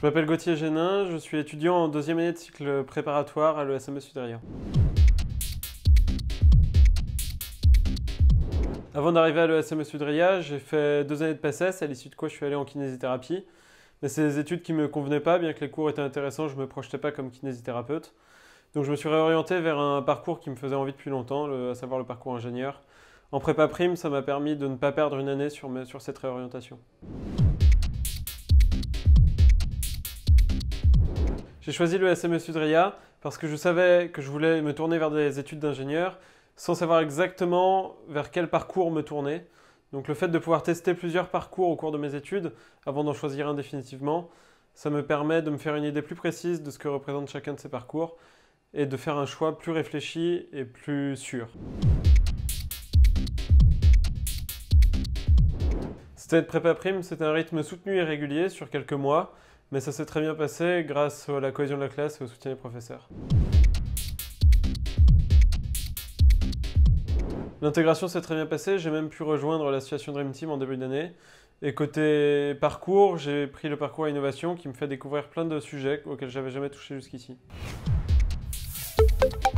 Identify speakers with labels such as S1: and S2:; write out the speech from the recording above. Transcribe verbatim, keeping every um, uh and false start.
S1: m'appelle Gauthier Génin, je suis étudiant en deuxième année de cycle préparatoire à l'E S M E Sudria. Avant d'arriver à l'E S M E Sudria, j'ai fait deux années de P S S, à l'issue de quoi je suis allé en kinésithérapie. Mais c'est des études qui ne me convenaient pas, bien que les cours étaient intéressants, je ne me projetais pas comme kinésithérapeute. Donc je me suis réorienté vers un parcours qui me faisait envie depuis longtemps, le, à savoir le parcours ingénieur. En prépa prime, ça m'a permis de ne pas perdre une année sur, mes, sur cette réorientation. J'ai choisi l'E S M E Sudria parce que je savais que je voulais me tourner vers des études d'ingénieur sans savoir exactement vers quel parcours me tourner. Donc le fait de pouvoir tester plusieurs parcours au cours de mes études avant d'en choisir un définitivement, ça me permet de me faire une idée plus précise de ce que représente chacun de ces parcours et de faire un choix plus réfléchi et plus sûr. Cette prépa prime, c'est un rythme soutenu et régulier sur quelques mois, mais ça s'est très bien passé grâce à la cohésion de la classe et au soutien des professeurs. L'intégration s'est très bien passée, j'ai même pu rejoindre l'association Dream Team en début d'année. Et côté parcours, j'ai pris le parcours à innovation qui me fait découvrir plein de sujets auxquels j'avais jamais touché jusqu'ici.